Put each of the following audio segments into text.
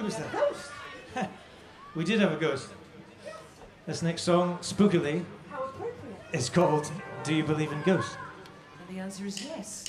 It was a ghost. We did have a ghost. This next song, spookily, is called Do You Believe in Ghosts? And the answer is yes.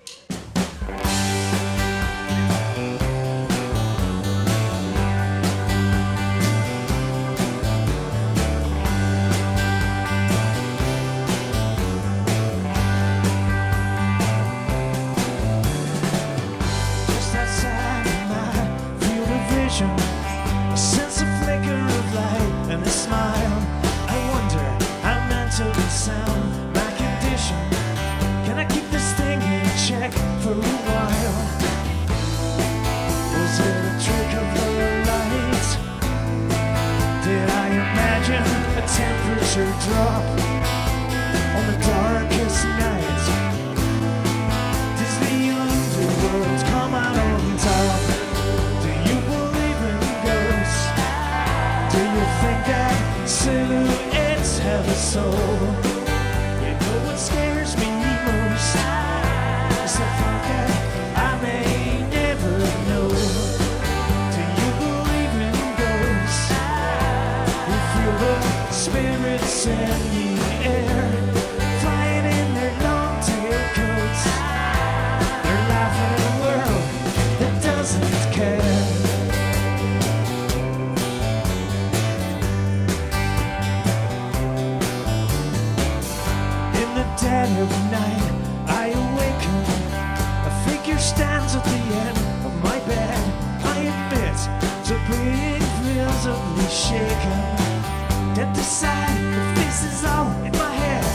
A sense of flicker of light and a smile. I wonder how mentally sound my condition. Can I keep this thing in check for a while? Was it a trick of the light? Did I imagine a temperature drop on the darkest night? Does the underworld come out on top? Think that silhouettes have a soul. You know what scares me most is the thought that I may never know. Do you believe in ghosts? You feel the spirits in the air, flying in their long tail coats. They're laughing at a world that doesn't care. Dead of night, I awaken. A figure stands at the end of my bed. I admit to being visibly shaken. Dead to sight, the face is all in my head.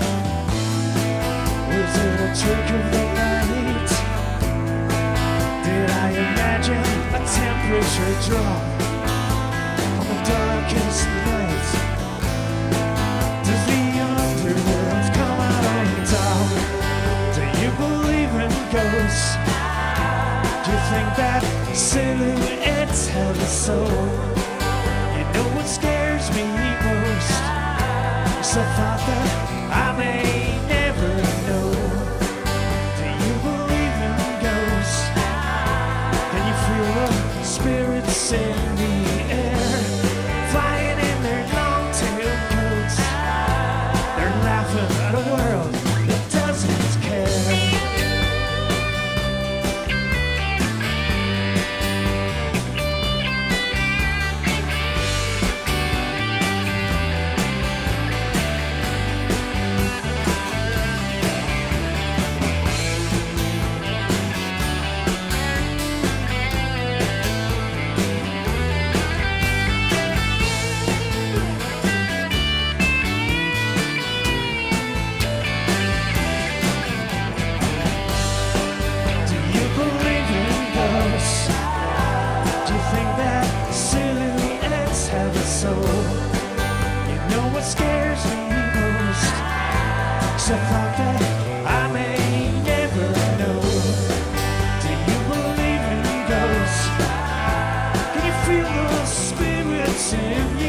Was it a trick of the night? Did I imagine a temperature drop on the darkest night? Does the underworld come out on top? Do you believe in ghosts? Do you think that silhouettes have a soul? You know what scares me most is the thought that I may never know. Do you believe in ghosts? Can you feel the spirits in the air, flying in their long tail coats? They're laughing at a world that doesn't care. You know what scares me most is the thought that I may never know. Do you believe in ghosts? Can you feel the spirits in you?